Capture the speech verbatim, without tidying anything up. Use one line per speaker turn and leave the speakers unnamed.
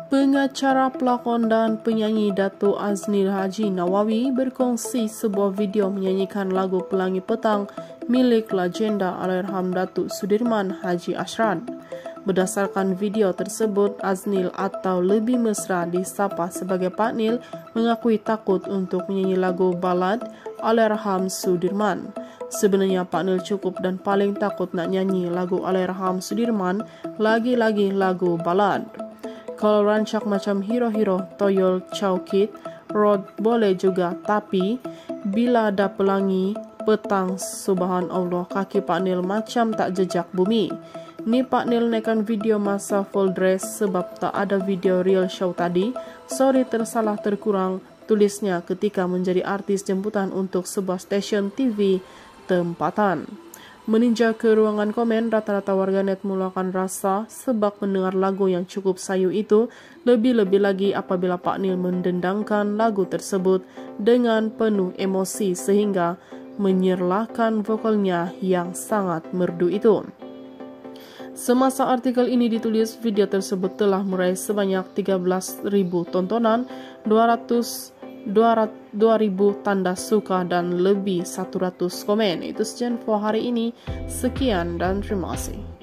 Pengacara, pelakon dan penyanyi Datuk Aznil Haji Nawawi berkongsi sebuah video menyanyikan lagu Pelangi Petang milik legenda Allahyarham Datuk Sudirman Haji Ashrad. Berdasarkan video tersebut, Aznil atau lebih mesra disapa sebagai Pak Nil mengakui takut untuk menyanyi lagu balad Allahyarham Sudirman. Sebenarnya Pak Nil cukup dan paling takut nak nyanyi lagu Allahyarham Sudirman, lagi-lagi lagu balad. Kalau rancak macam hero-hero Toyol Chowkit, Rod boleh juga, tapi bila ada pelangi petang, subhanallah, kaki Pak Nil macam tak jejak bumi. Ni Pak Nil naikkan video masa full dress sebab tak ada video real show tadi. Sorry tersalah terkurang, tulisnya ketika menjadi artis jemputan untuk sebuah stesen T V tempatan. Meninjau ke ruangan komen, rata-rata warganet mulakan rasa sebab mendengar lagu yang cukup sayu itu, lebih-lebih lagi apabila Pak Nil mendendangkan lagu tersebut dengan penuh emosi sehingga menyerlahkan vokalnya yang sangat merdu itu. Semasa artikel ini ditulis, video tersebut telah meraih sebanyak tiga belas ribu tontonan, dua ribu tanda suka dan lebih seratus komen. Itu sekian for hari ini. Sekian dan terima kasih.